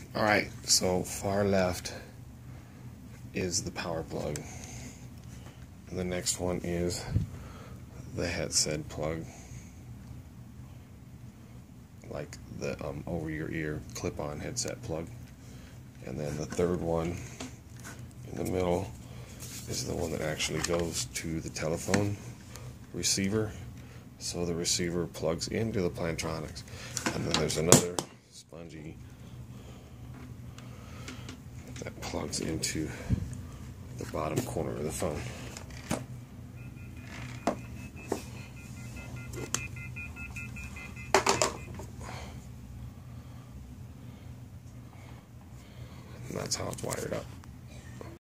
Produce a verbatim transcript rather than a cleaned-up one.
Alright, so far left is the power plug. And the next one is the headset plug, like the um, over your ear clip-on headset plug. And then the third one in the middle is the one that actually goes to the telephone receiver, so the receiver plugs into the Plantronics. And then there's another spongy that plugs into the bottom corner of the phone. And that's how it's wired up.